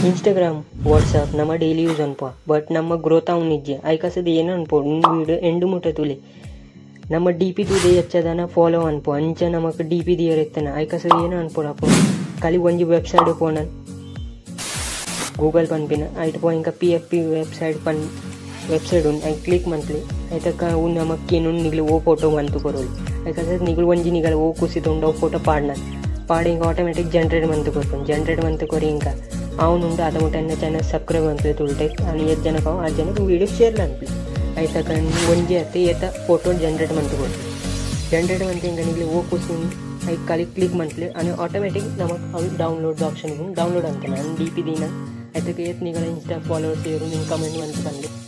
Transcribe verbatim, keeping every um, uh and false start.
Instagram WhatsApp ನಮ್ಮ daily use ಅನ್ಪ but ನಮ್ಮ ಗ್ರೋತ್ ಅವ್ನು ನಿಜ ಐಕಸದು ಏನು ಅನ್ಪೋ ಇನ್ನು ವೀಡಿಯೋ ಎಂಡು ಮುಟ್ಟ ತುಲಿ ನಮ್ಮ ಡಿ ಪಿ ತುದೇ ಹೆಚ್ಚದನ ಫಾಲೋ ಅನ್ಪೋ ಅಂಚ ನಮಕ್ ಡಿ ಪಿ ದಿಯರ್ ಇರ್ತಾನೆ ಐಕಸದು ಏನು ಅನ್ಪೋಡಪ್ಪ ಖಾಲಿ ಒಂಜಿ ವೆಬ್ಸೈಟ್ ಪೋನ ಗೂಗಲ್ ಪನ್ಪಿನ ಐಟ್ ಪೋ ಇಂಕ ಪಿ ಎಫ್ ಪಿ ವೆಬ್ಸೈಟ್ ಪನ್ ವೆಬ್ಸೈಟ್ ಉಂಟು ಐ ಕ್ಲಿಕ್ ಮಂತ್ಲಿ ಐತಕ್ಕ ಅವು ನಮಕ್ ಏನು ನಿಗ್ಲು ಓ ಫೋಟೋ ಮಂತು ಕೊರೋಲಿ ಐಕಸದು ನಿಗ್ಲು ಒಂಜಿ ನಿಗಲ ಓ ಕುಸಿತುಂಡು ಫೋಟೋ ಪಾಡ್ನ ಪಾಡಿ ಇಂಕ ಆಟೋಮೆಟಿಕ್ ಜನರೇಟ್ ಮಂತು ಕೊಡ್ತಾನೆ ಜನರೇಟ್ ಮಂತು ಕೊರಿ ಇಂಕ ಅವನುಂಡು ಅದ ಮುಟ್ಟ ಎನ್ನ ಚಾನಲ್ ಸಬ್ಸ್ಕ್ರೈಬ್ ಅಂತೇಳಿ ತುಳುಟೆಕ್ आणि ಎಷ್ಟು ಜನಕ್ಕೆ ಆ ಜನಕ್ಕೆ ವೀಡಿಯೋ ಶೇರ್ ಅನ್ಪಿ ಆಯ್ತಾ ಕಣ್ಣು ಒಂಜಿ ಅತ್ತೆ ಏತ ಫೋಟೋ ಜನರೇಟ್ ಮಂತು ಕೊಡ್ತೀವಿ ಜನರೇಟ್ ಮಂತು ಇಂಕ ನಿಗ್ಲಿ ಓ ಕುಸಿ ಐ ಖಾಲಿ ಕ್ಲಿಕ್ ಮಂತ್ಲಿ आणि ಆಟೋಮೆಟಿಕ್ ನಮಗೆ ಅವು ಡೌನ್ಲೋಡ್ ಆಪ್ಷನ್ ಡೌನ್ಲೋಡ್ ಅಂತಾನೆ ನಾನು ಡಿ ಪಿ ದಿನ ಅದಕ್ಕೆ ಏತ್ ನಿಗಳ ಇನ್ಸ್ಟಾ ಫಾಲೋವರ್ಸ್ ಇವರು ನಿಮ್ಮ ಕಮೆಂಟ್ ಮಂತು ಬಂದು